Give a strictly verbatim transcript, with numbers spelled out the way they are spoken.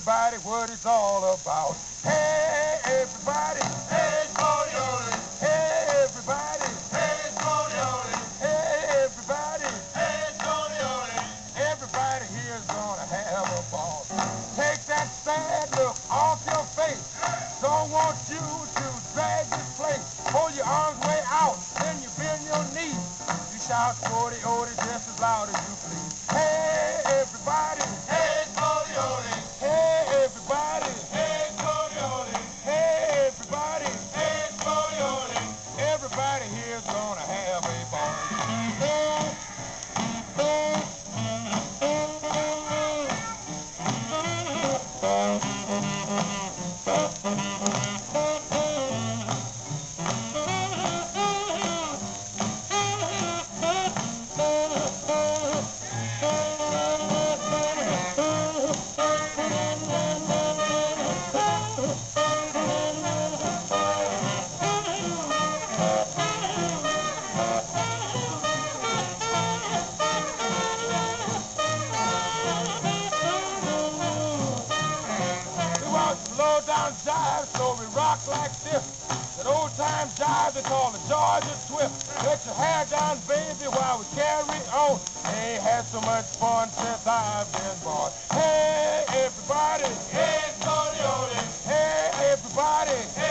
everybody what it's all about. Hey, everybody. Hey, Spo-Dee-o-Dee. Hey, everybody. Hey, Spo-Dee-o-Dee. Hey, everybody. Hey, Spo-Dee-o-Dee. Everybody here's gonna have a ball. Take that sad look off your face. Don't want you to drag this place. Hold your arms way out, then you bend your knees. You shout Spo-Dee-o-Dee just as loud as you please. Hey, everybody. Hey, Spo-Dee-o-Dee. Hey, everybody. Hey, Spo-Dee-o-Dee. Hey, everybody. Hey, Spo-Dee-o-Dee. Everybody here's gonna have a ball. Slow down jive, so we rock like this. That old time jive they call the Georgia twist. Let your hair down, baby, while we carry on. Ain't had so much fun since I've been born. Hey, everybody. Hey, Spo-Dee-o-Dee. Hey, everybody. Hey.